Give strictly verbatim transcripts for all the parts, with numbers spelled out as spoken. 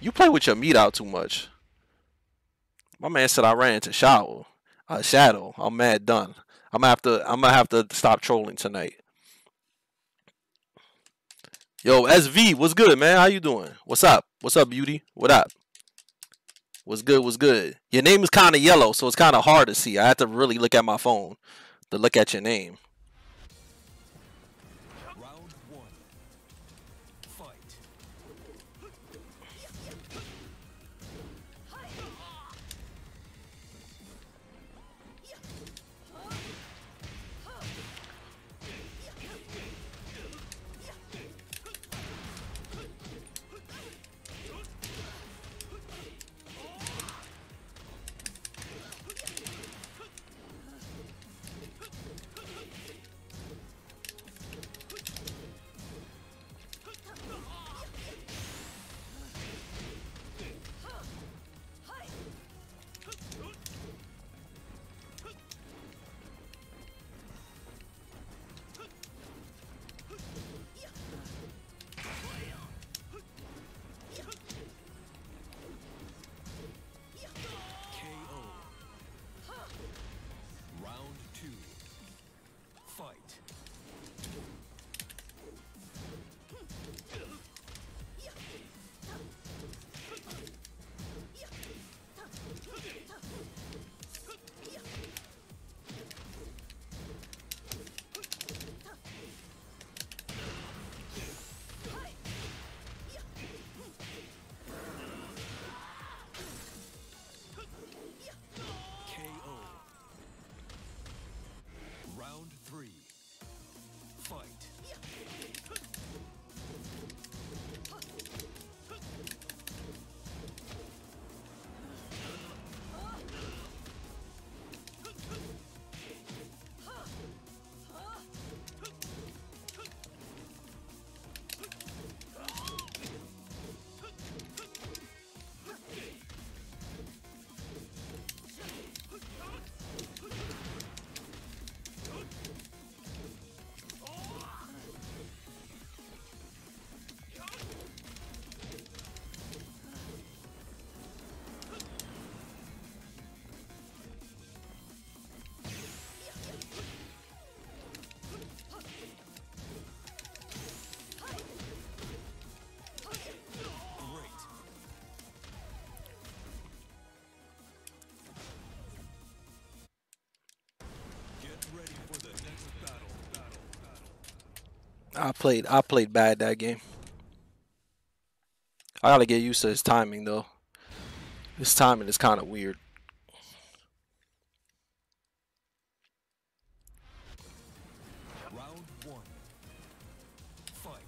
You play with your meat out too much. My man said I ran into shower. Uh, shadow. I'm mad done. I'm gonna have to. I'm gonna have to stop trolling tonight. Yo, S V, what's good, man? How you doing? What's up? What's up, beauty? What up? What's good? What's good? Your name is kind of yellow, so it's kind of hard to see. I have to really look at my phone to look at your name. Round one. Fight. K O. Round two. Fight. K O. Round three. Fight. Great. Get ready for the next battle. Battle. Battle. I played. I played bad that game. I gotta get used to his timing though. His timing is kind of weird. Round one. Fight.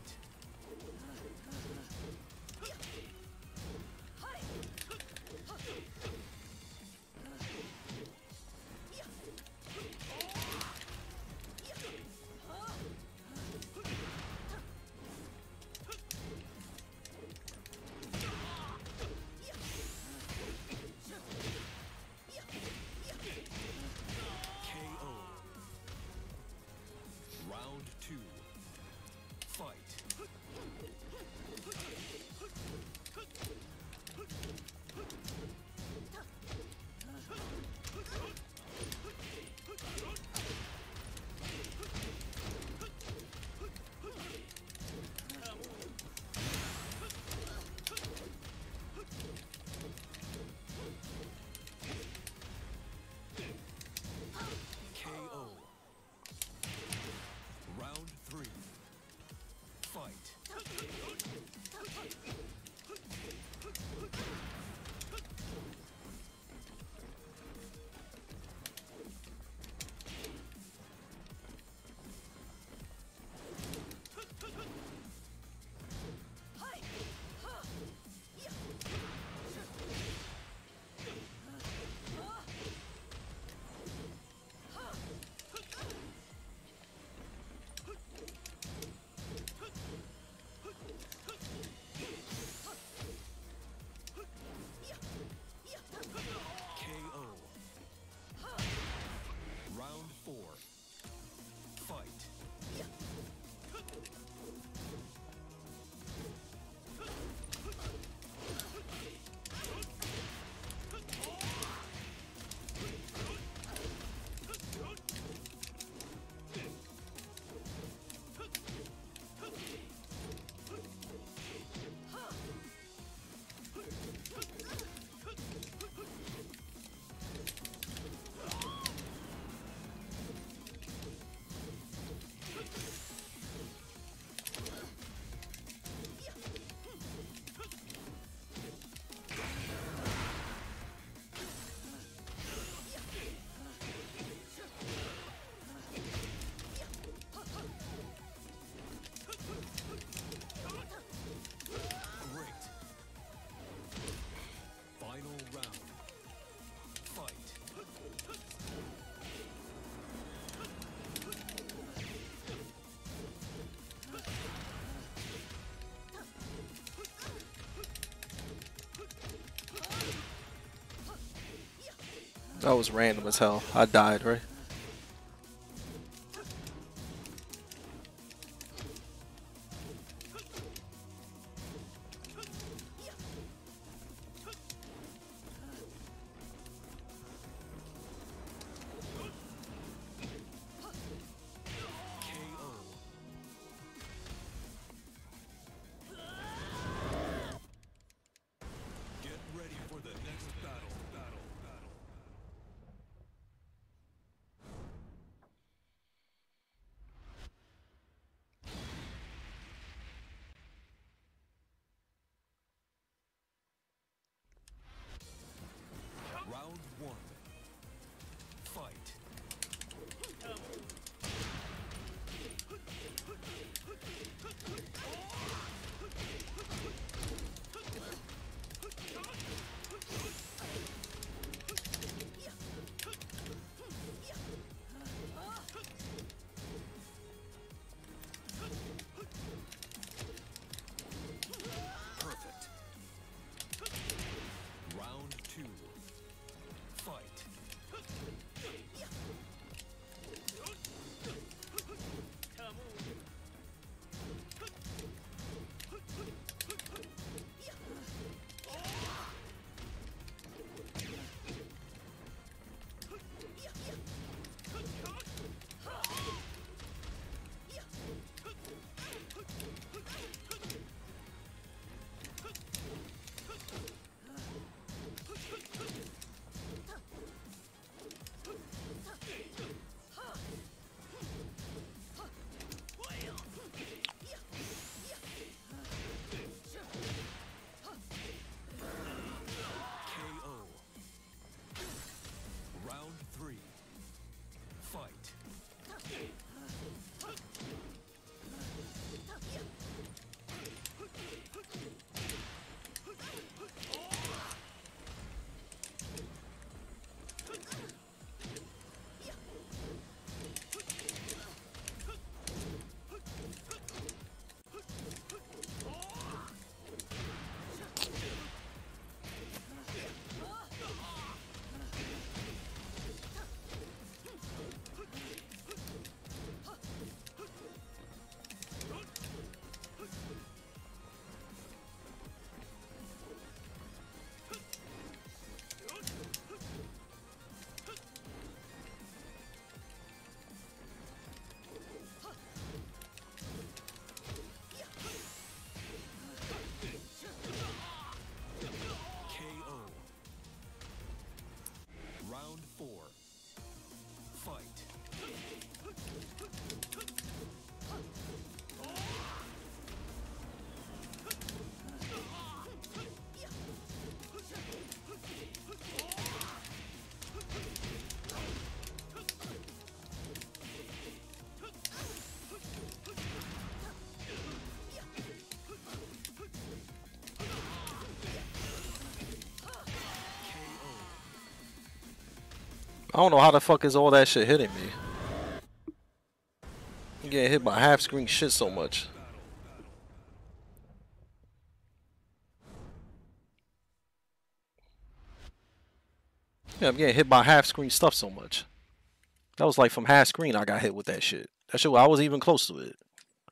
That was random as hell. I died, right? Get ready for the next battle. Battle. Battle. Round one. Fight. Perfect. Round two. Fight. K O. Round three. Fight. K O. Round four. Fight. I don't know how the fuck is all that shit hitting me. I'm getting hit by half screen shit so much. Yeah, I'm getting hit by half screen stuff so much. That was like from half screen I got hit with that shit. That shit, I wasn't even close to it.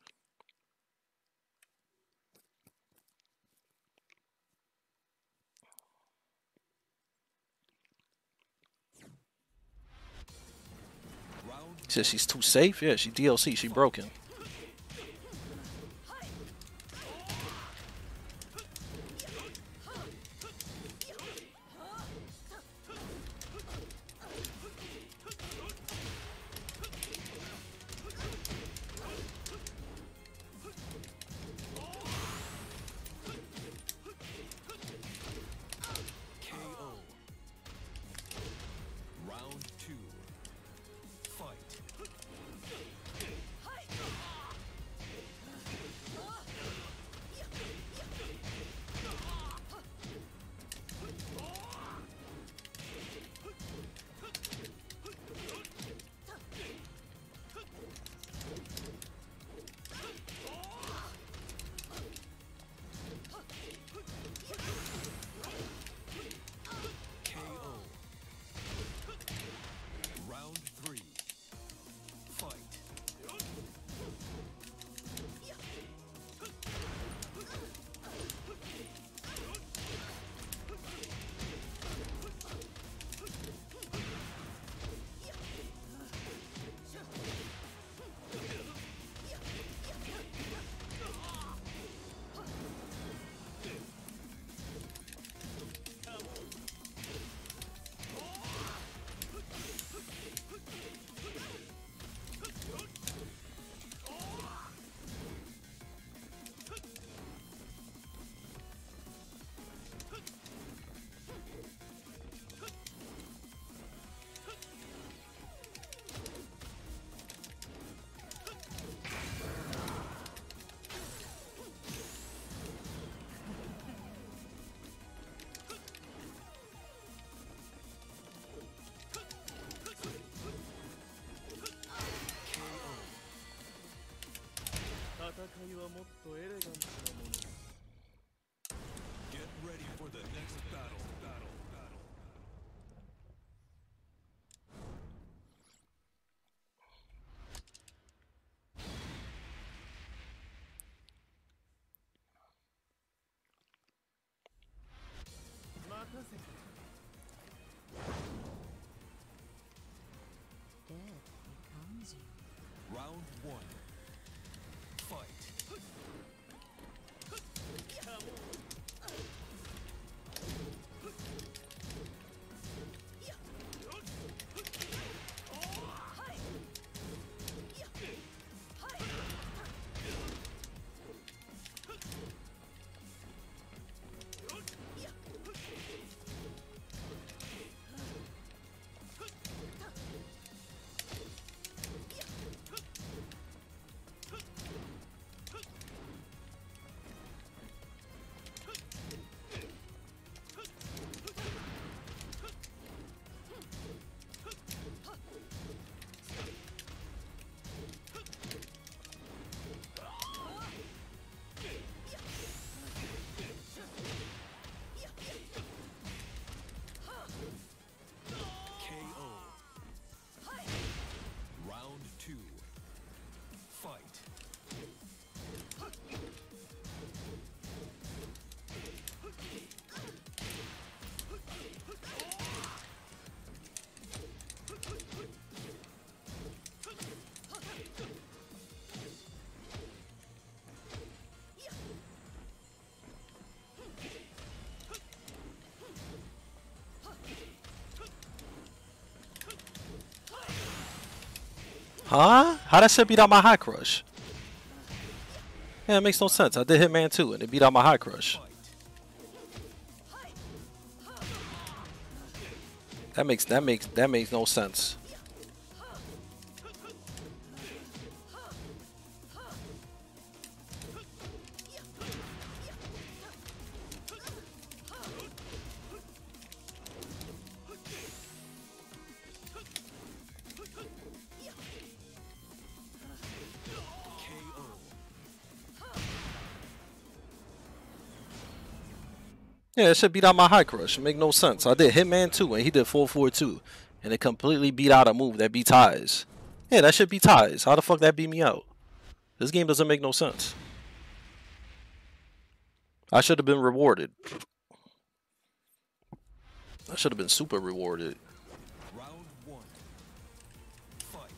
Round Said she's too safe? Yeah, she D L C, she broken. K O. Round two. Fight. Huh? How that shit beat out my High Crush? Yeah, it makes no sense. I did Hitman two and it beat out my High Crush. That makes that makes that makes no sense. Yeah, it should beat out my High Crush. It make no sense. I did Hitman two and he did four four two. And it completely beat out a move that beat ties. Yeah, that should be ties. How the fuck that beat me out? This game doesn't make no sense. I should have been rewarded. I should have been super rewarded. Round one. Fight.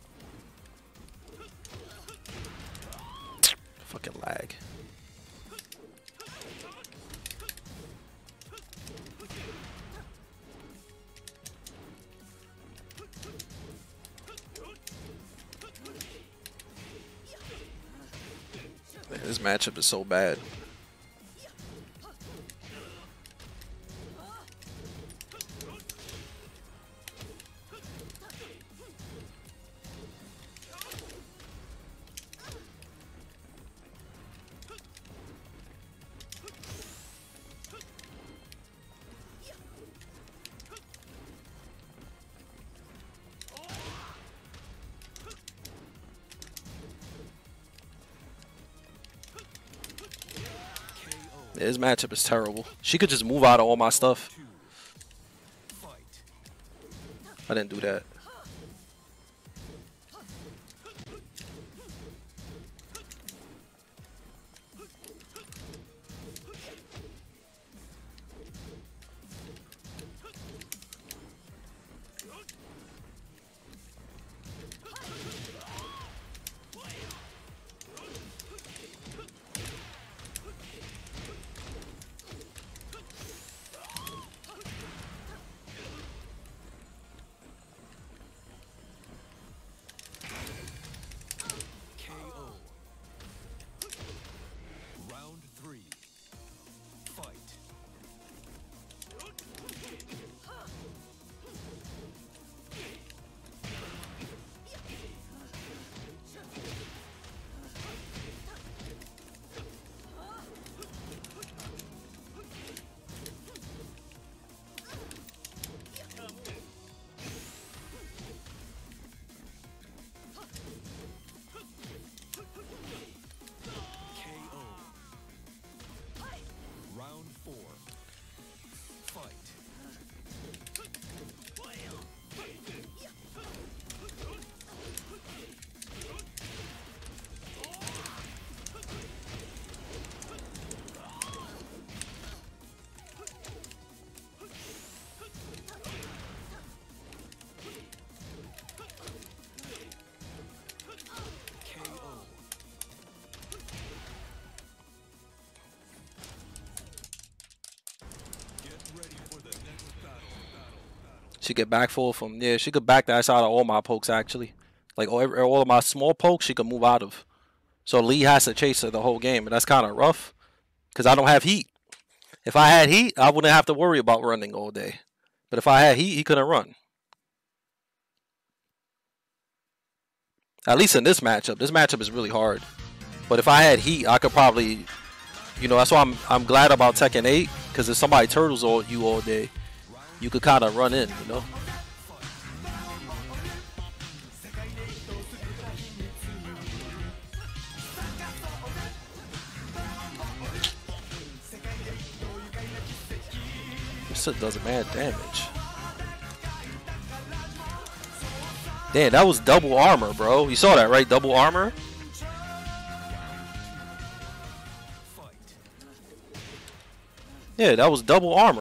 Fucking lag. Man, this matchup is so bad. Yeah, this matchup is terrible. She could just move out of all my stuff. I didn't do that. She could back full from, yeah, she could back the ass out of all my pokes, actually. Like, all, all of my small pokes, she could move out of. So Lee has to chase her the whole game, and that's kind of rough. Because I don't have heat. If I had heat, I wouldn't have to worry about running all day. But if I had heat, he couldn't run. At least in this matchup. This matchup is really hard. But if I had heat, I could probably, you know, that's why I'm I'm glad about Tekken eight. Because if somebody turtles all you all day, you could kind of run in, you know. This shit does mad damage. Damn, that was double armor, bro. You saw that, right? Double armor. Yeah, that was double armor.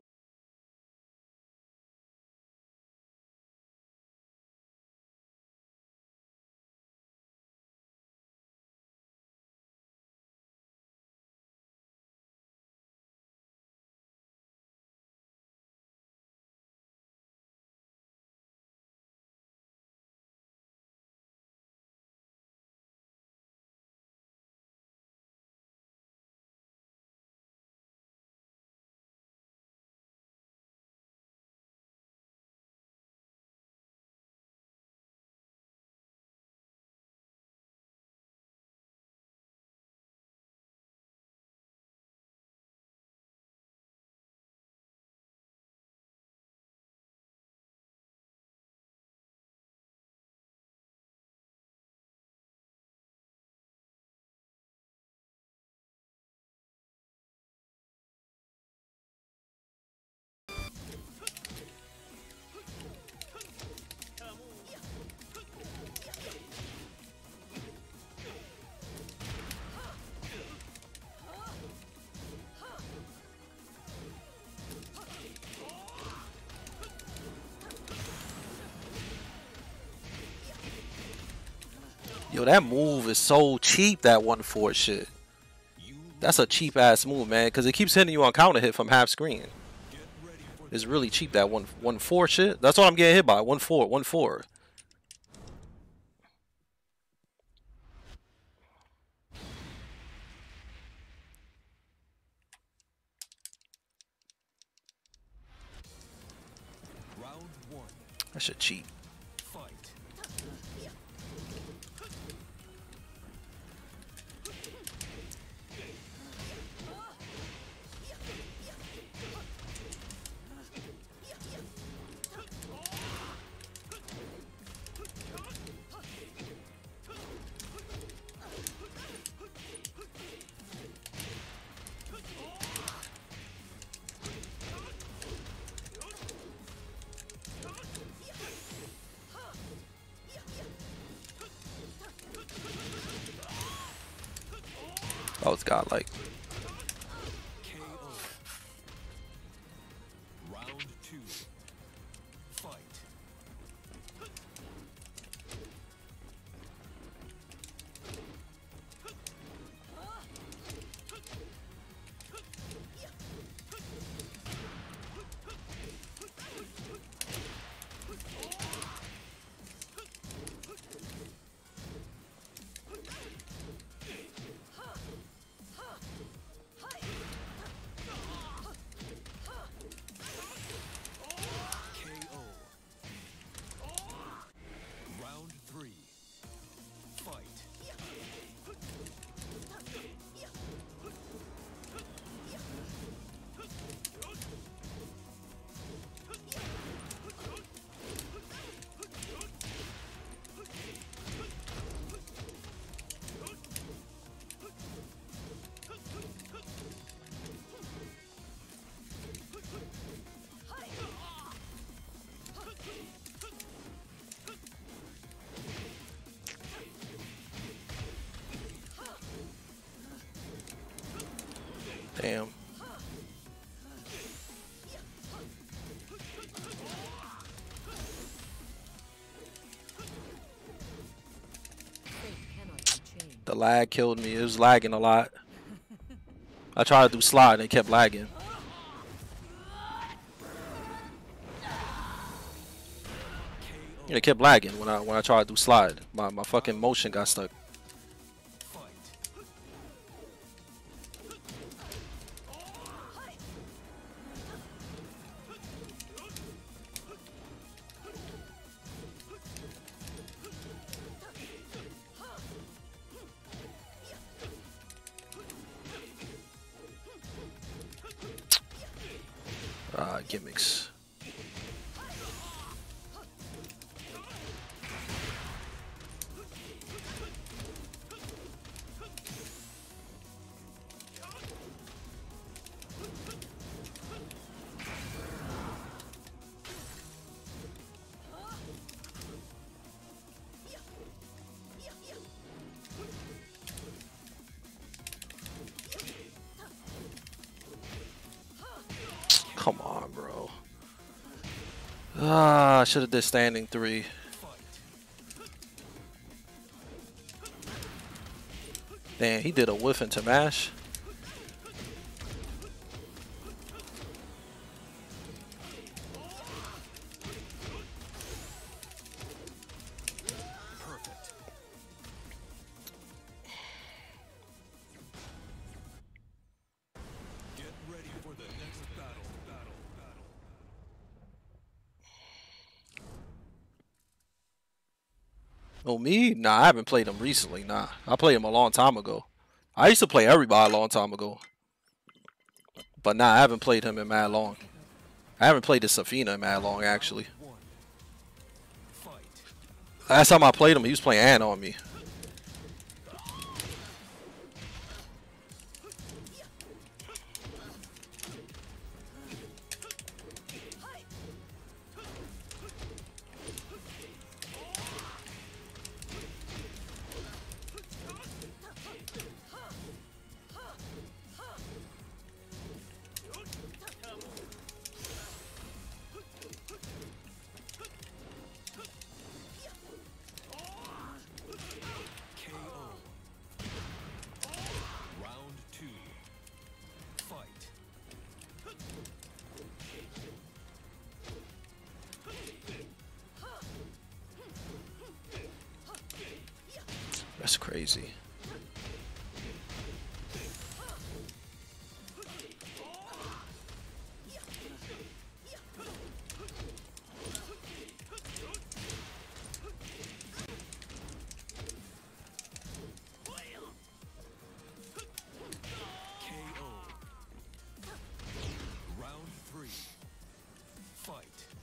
Yo, that move is so cheap, that one four shit. That's a cheap ass move, man, because it keeps hitting you on counter hit from half screen. It's really cheap, that one one four shit. That's what I'm getting hit by. One four, one four. Round one. That shit cheap. Fight. Oh, it's got like. K O. Round two. Fight. K O. Round three. Fight. Damn. The lag killed me. It was lagging a lot. I tried to do slide and it kept lagging. It kept lagging when I when I tried to do slide. My my fucking motion got stuck. Ah, gimmicks. Come on, bro. Ah, I should have did standing three. Damn, he did a whiff into mash. Perfect. Get ready for the next battle. Battle. Battle. Oh, me? Nah, I haven't played him recently. Nah, I played him a long time ago. I used to play everybody a long time ago. But nah, I haven't played him in mad long. I haven't played the Safina in mad long, actually. One. Fight. Last time I played him, he was playing Ana on me. That's crazy. K O. Round three. Fight.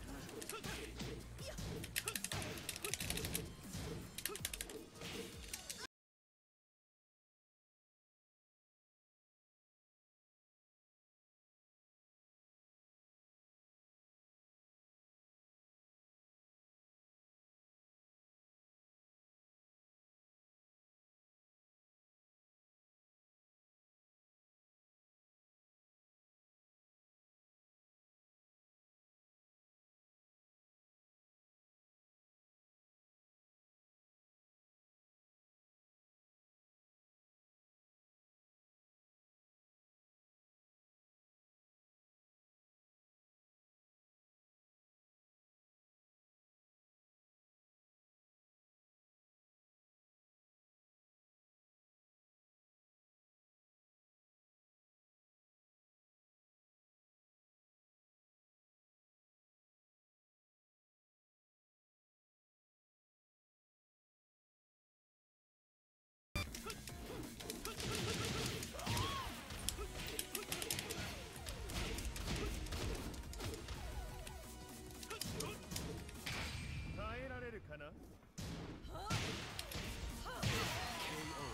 K O.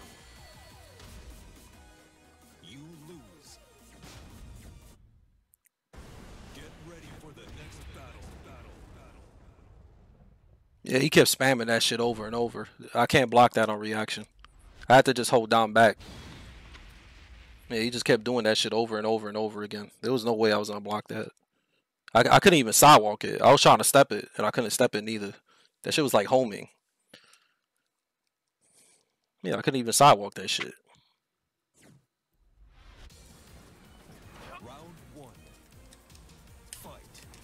You lose. Get ready for the next battle. Battle. Battle. Yeah, he kept spamming that shit over and over. I can't block that on reaction. I had to just hold down back. Yeah, he just kept doing that shit over and over and over again. There was no way I was gonna block that. I, I couldn't even sidewalk it. I was trying to step it, and I couldn't step it neither. That shit was like homing. Yeah, I couldn't even sidewalk that shit. Round one. Fight.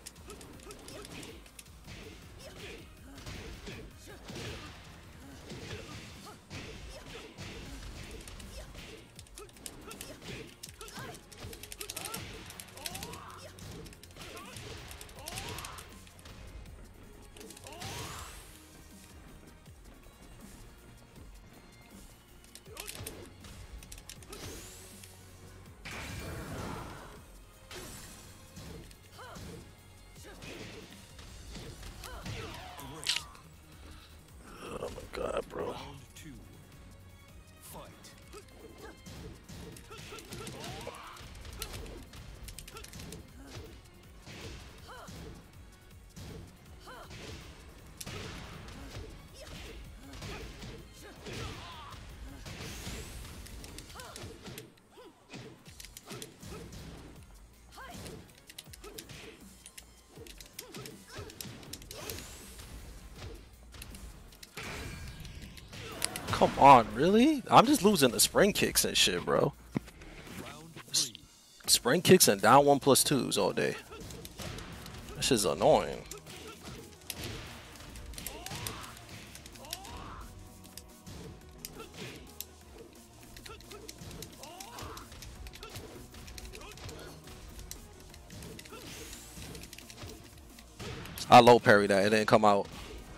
Great. Oh my god, bro. Round two. Fight. Come on, really? I'm just losing the spring kicks and shit, bro. Round three. Spring kicks and down one plus twos all day. That shit's annoying. I low parry that. It didn't come out.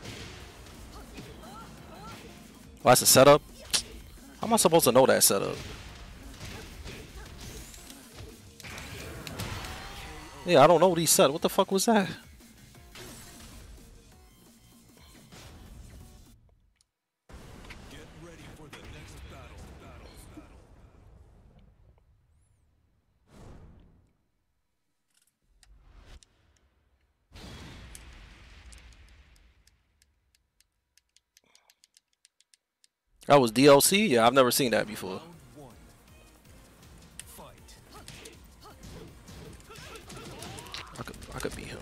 Oh, that's a setup? How am I supposed to know that setup? Yeah, I don't know what he said. What the fuck was that? Get ready for the next battle. Battle. Battle. That was D L C? Yeah, I've never seen that before. Round one. Fight. I could, I could beat him.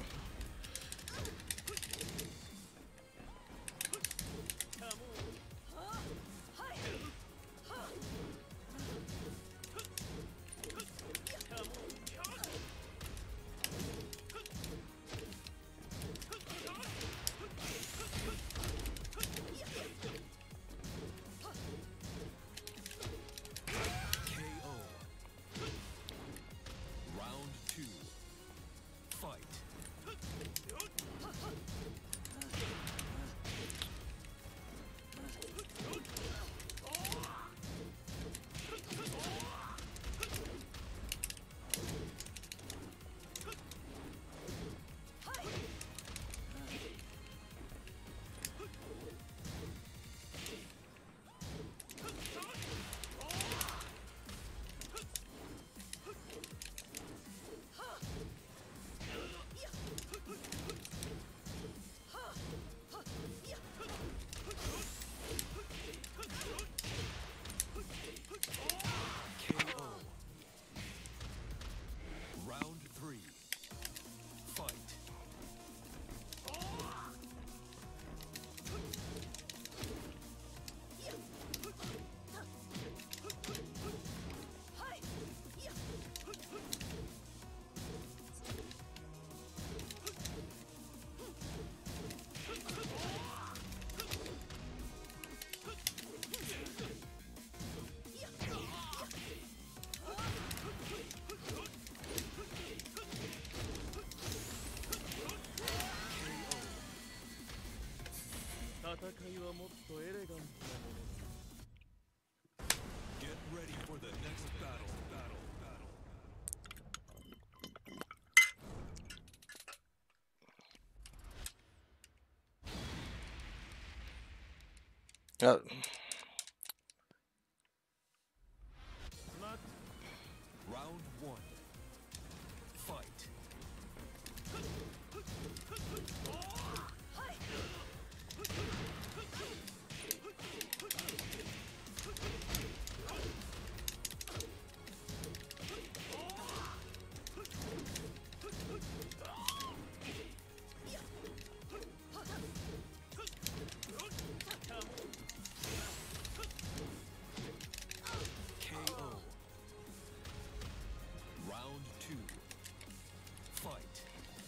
Uh, Round one. Fight. K O. Round two. Fight.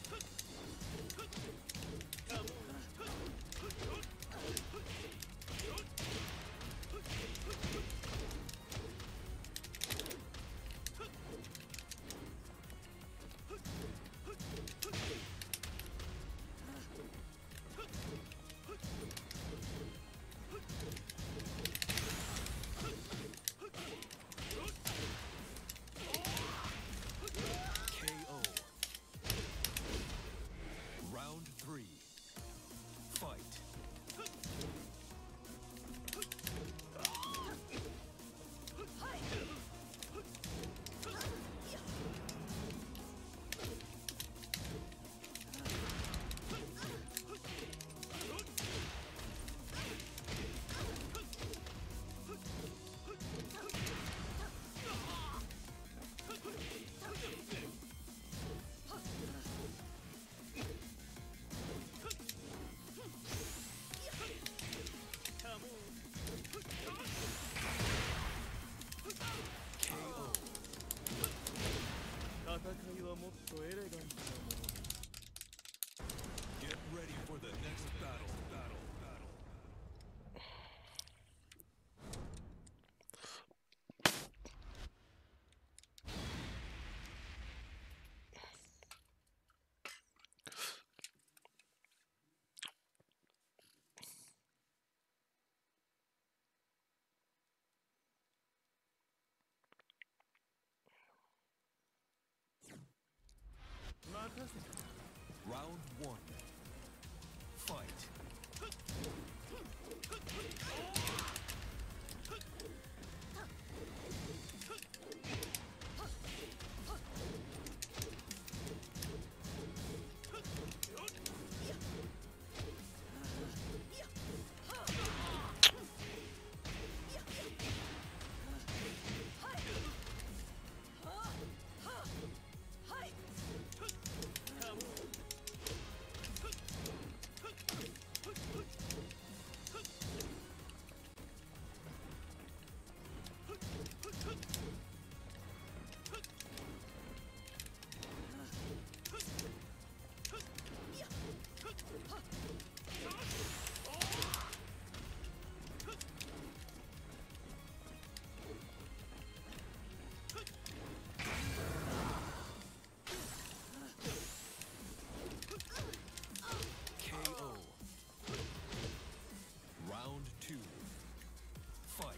K O. Round three. Fight. K O. Get ready for the next battle. Battle. Battle. Round one. Fight. K O. Round two. Fight.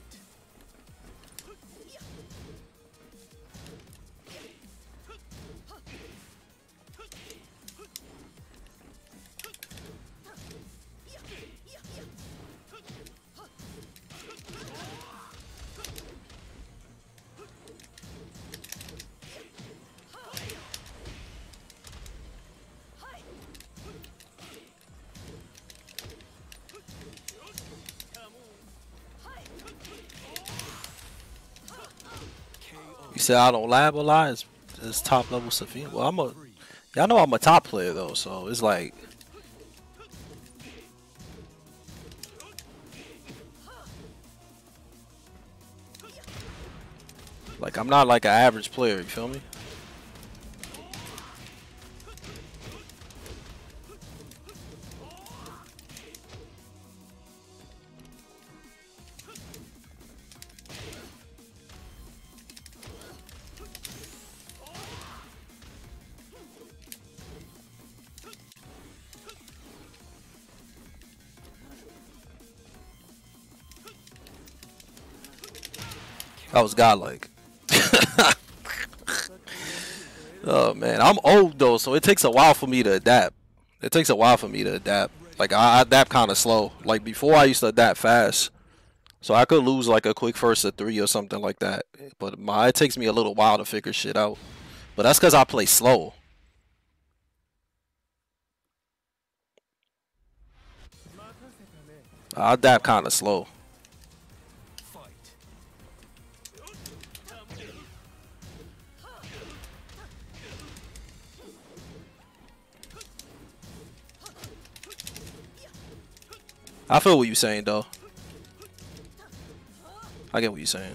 K O. you said I don't lab a lot. It's, it's top level Safina. Well, I'm a. Y'all know I'm a top player though, so it's like. Like I'm not like an average player. You feel me? That was godlike. Oh man, I'm old though, so it takes a while for me to adapt. It takes a while for me to adapt. Like I, I adapt kind of slow. Like before, I used to adapt fast. So I could lose like a quick first to three or something like that. But my it takes me a little while to figure shit out. But that's because I play slow. I dab kind of slow. I feel what you're saying though. I get what you're saying.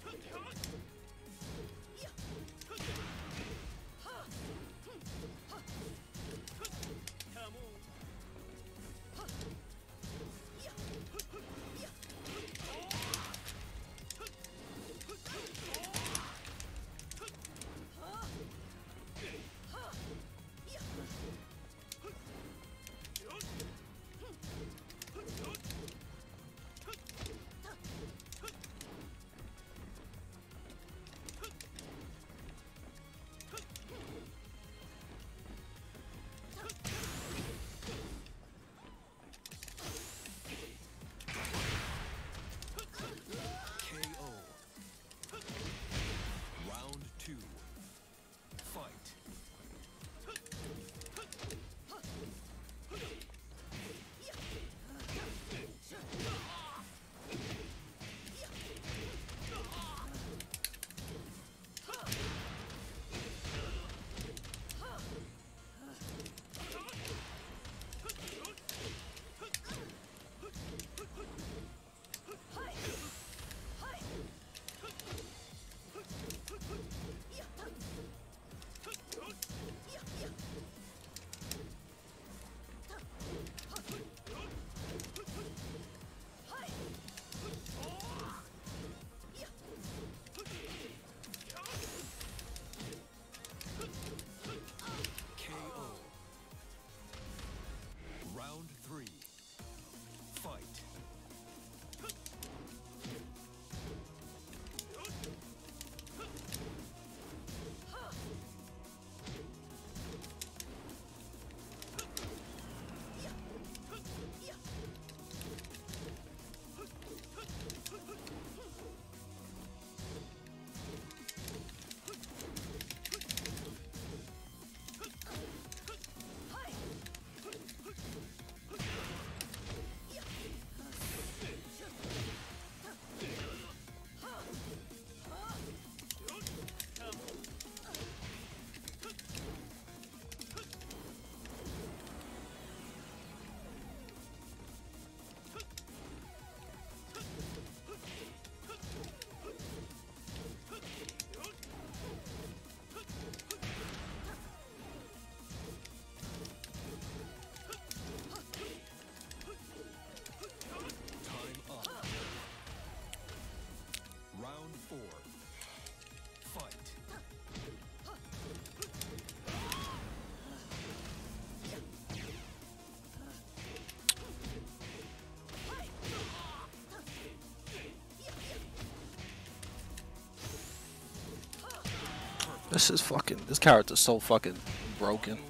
This is fucking. This character's so fucking broken.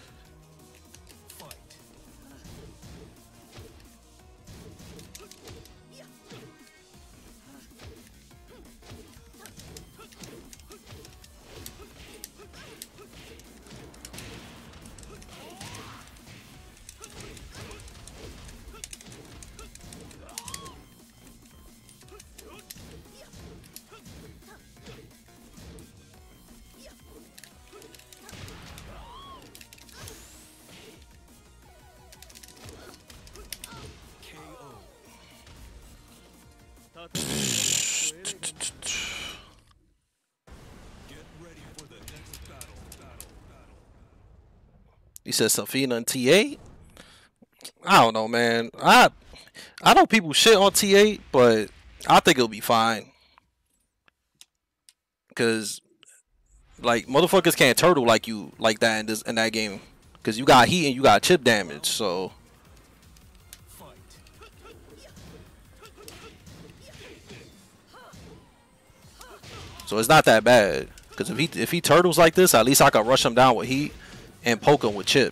He said Safina and T eight. I don't know, man. I I know people shit on T eight, but I think it'll be fine. Cause like motherfuckers can't turtle like you like that in this in that game. Cause you got heat and you got chip damage, so So it's not that bad. Cause if he if he turtles like this, at least I can rush him down with heat and poke him with chip.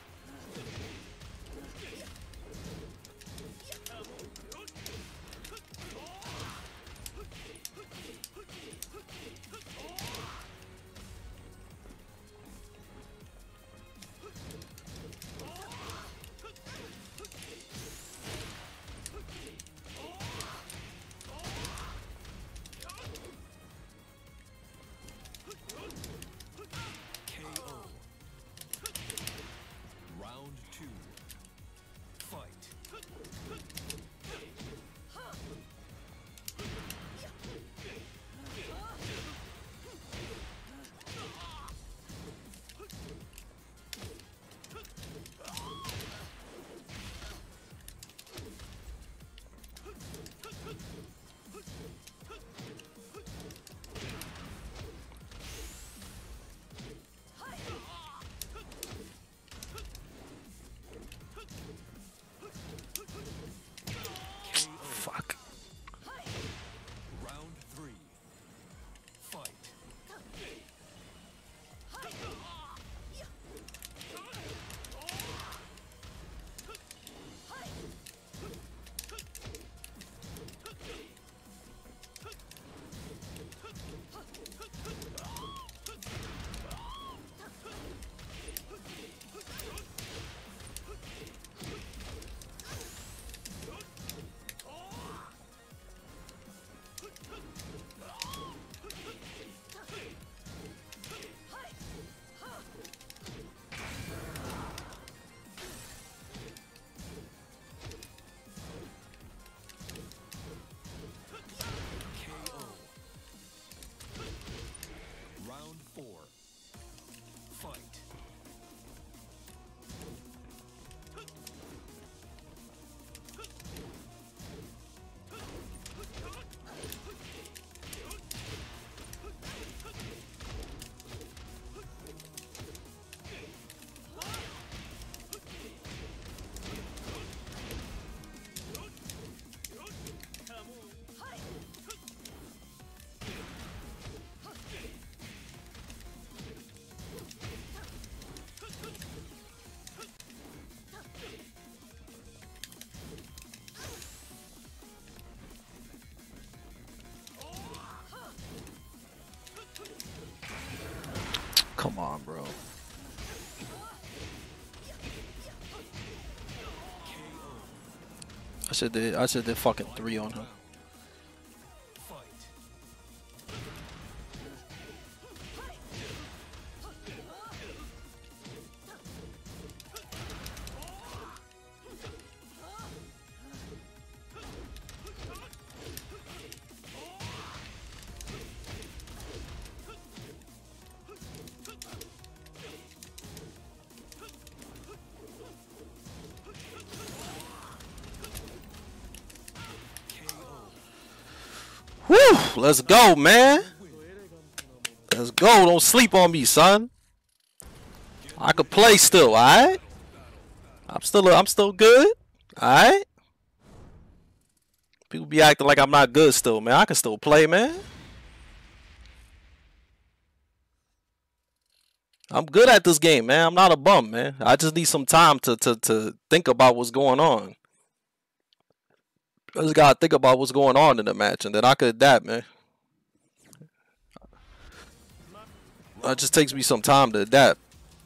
Come on, bro. I should did I should did fucking three on him. Whew, let's go, man. Let's go. Don't sleep on me, son. I could play still, alright? I'm still I'm still good. Alright? People be acting like I'm not good still, man. I can still play, man. I'm good at this game, man. I'm not a bum, man. I just need some time to to to think about what's going on. I just gotta think about what's going on in the match, and then I could adapt, man. It just takes me some time to adapt.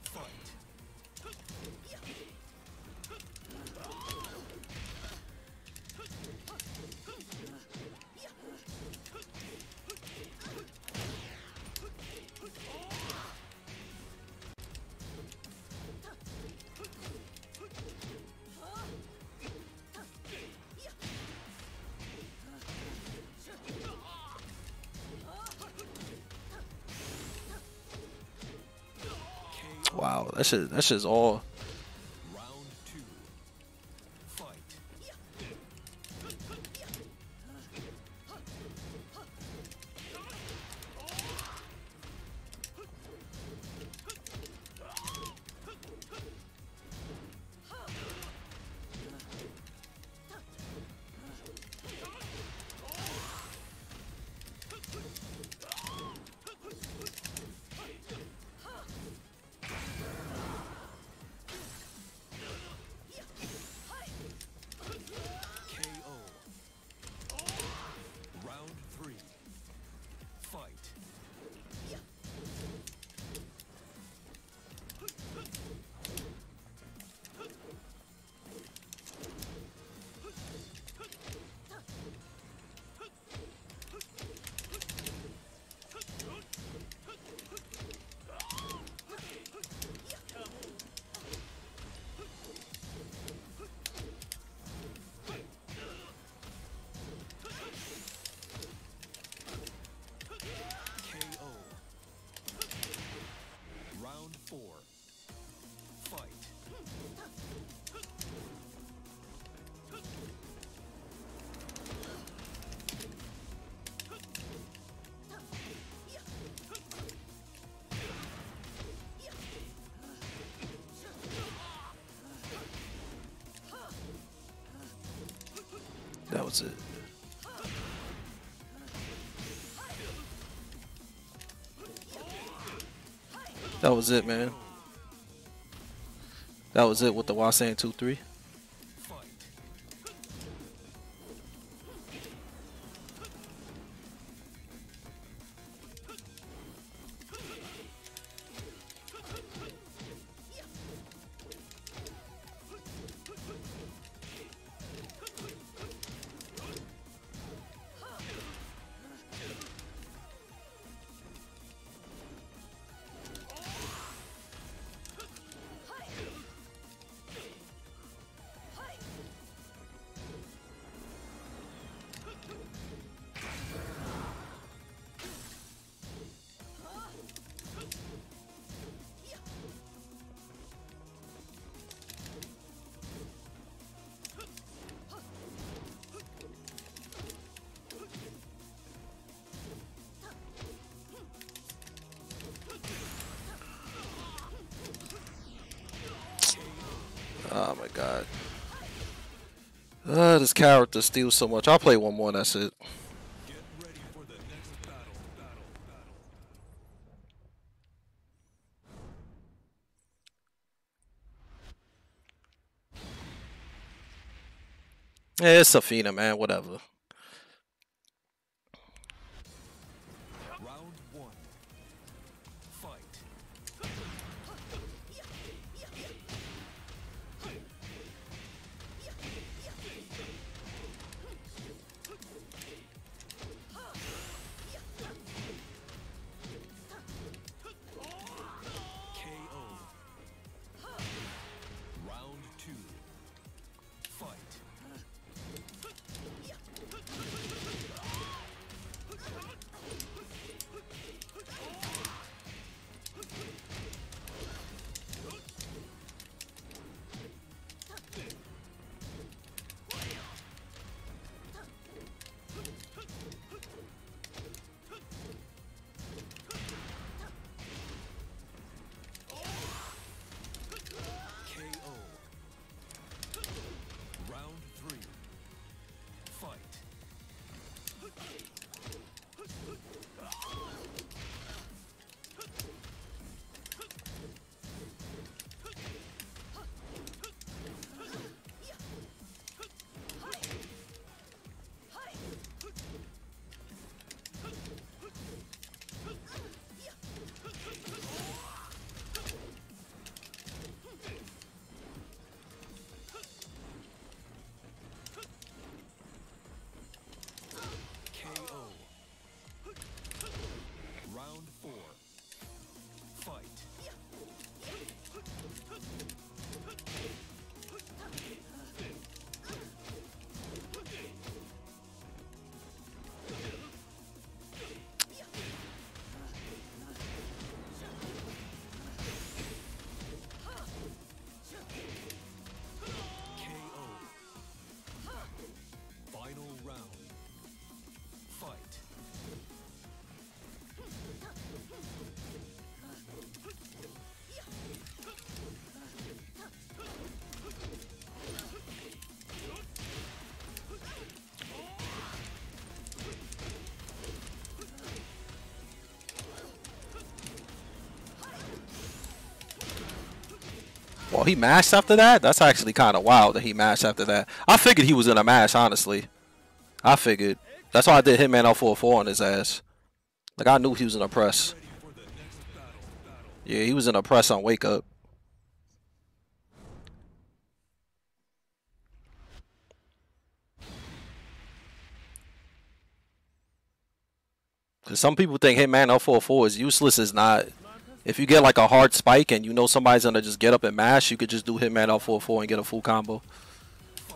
Wow, that shit, that shit's all. Round two. Fight. That was it. That was it, man. That was it with the Wasan two three. Oh my god. Uh, this character steals so much. I'll play one more, that's it. Get ready for the next battle. Battle. Battle. Yeah, it's Safina, man, whatever. Round one. Fight. K O. Round two. Fight. K O. Round three. Fight. K O. Round four. Fight. K O. Final round. Fight. Well, he mashed after that? That's actually kind of wild that he mashed after that. I figured he was going to mash, honestly. I figured. That's why I did Hitman L four four on his ass. Like, I knew he was in a press. Ready for the next battle. Battle. Yeah, he was in a press on Wake Up. Because some people think Hitman L four four is useless. It's not. If you get like a hard spike and you know somebody's going to just get up and mash, you could just do Hitman L four four and get a full combo. Fight.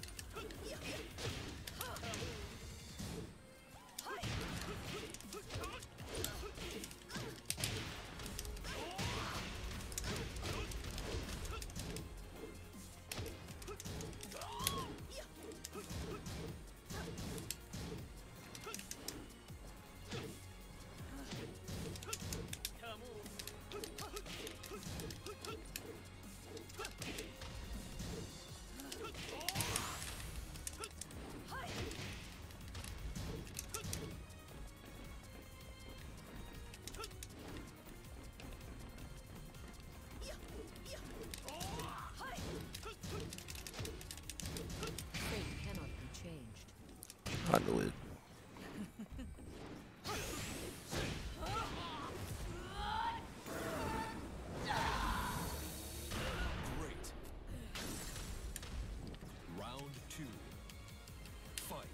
Fate cannot be changed. I knew it. Great. Round two. Fight.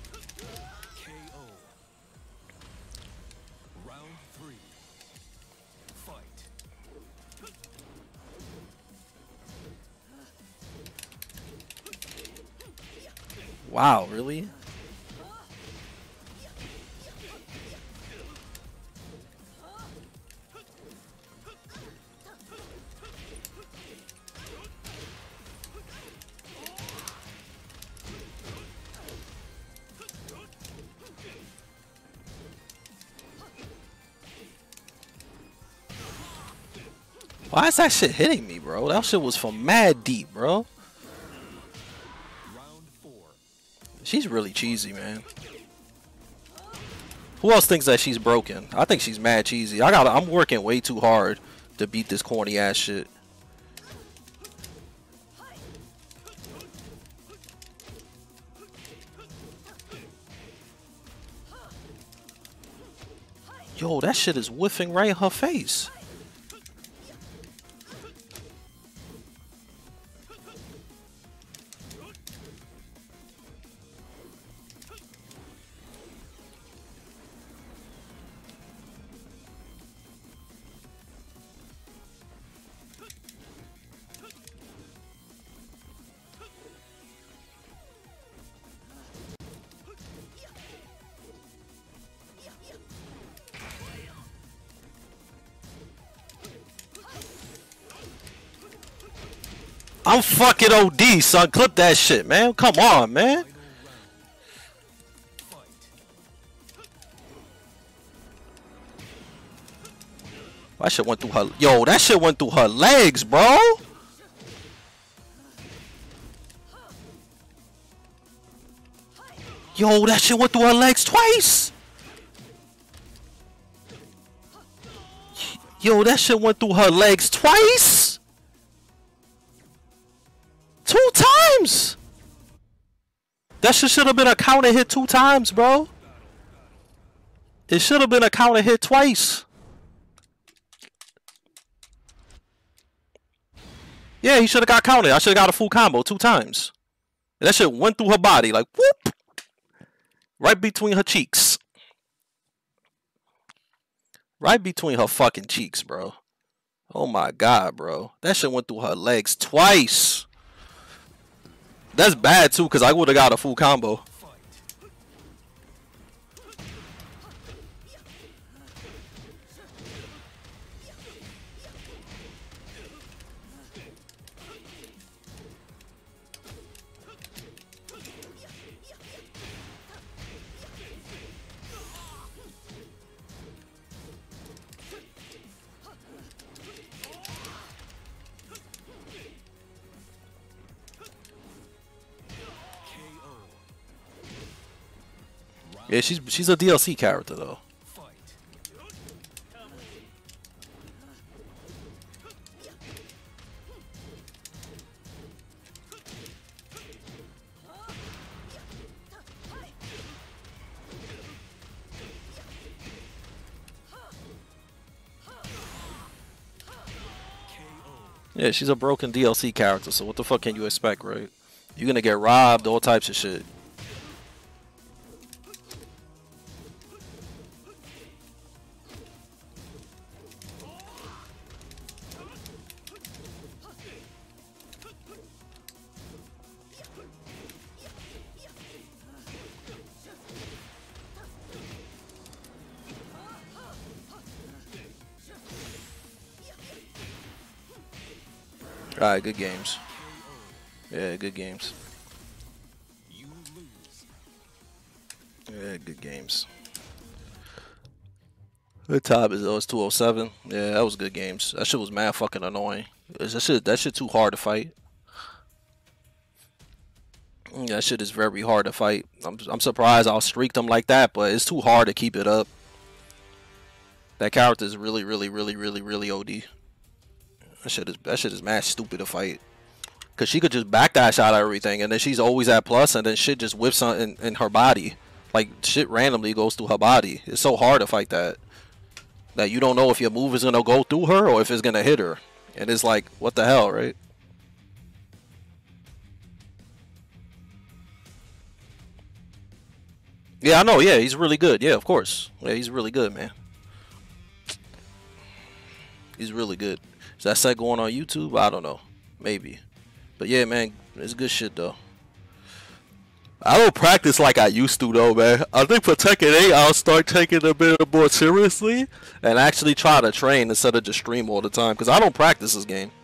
K O. Round three. Wow, really? Why is that shit hitting me, bro? That shit was from mad deep, bro. Round four. She's really cheesy, man. Who else thinks that she's broken? I think she's mad cheesy. I got. I'm working way too hard to beat this corny ass shit. Yo, that shit is whiffing right in her face. I'm fucking O D, son. Clip that shit, man. Come on, man. That shit went through her. Yo, that shit went through her legs, bro. Yo, that shit went through her legs twice. Yo, that shit went through her legs twice. Two times. That shit should have been a counter hit two times, bro. It should have been a counter hit twice. Yeah, he should have got counted. I should have got a full combo two times. And that shit went through her body like whoop. Right between her cheeks. Right between her fucking cheeks, bro. Oh my god, bro. That shit went through her legs twice. That's bad too, because I would have got a full combo. Yeah, she's she's a D L C character though. Yeah, she's a broken D L C character, so what the fuck can you expect, right? You're gonna get robbed, all types of shit. Alright, good games. Yeah, good games. Yeah, good games. The top is oh, it's two oh seven. Yeah, that was good games. That shit was mad fucking annoying. That shit, that shit too hard to fight. Yeah, that shit is very hard to fight. I'm I'm surprised I'll streak them like that, but it's too hard to keep it up. That character is really, really, really, really, really O D. That shit is that shit is mad stupid to fight. Cause she could just backdash out of everything, and then she's always at plus, and then shit just whips on in, in her body. Like shit randomly goes through her body. It's so hard to fight that. That you don't know if your move is gonna go through her or if it's gonna hit her. And it's like, what the hell, right? Yeah, I know. Yeah, he's really good. Yeah, of course. Yeah, he's really good, man. He's really good. Is that set going on YouTube? I don't know. Maybe. But yeah, man, it's good shit though. I don't practice like I used to though, man. I think for Tekken eight, I'll start taking it a bit more seriously and actually try to train instead of just stream all the time. Because I don't practice this game.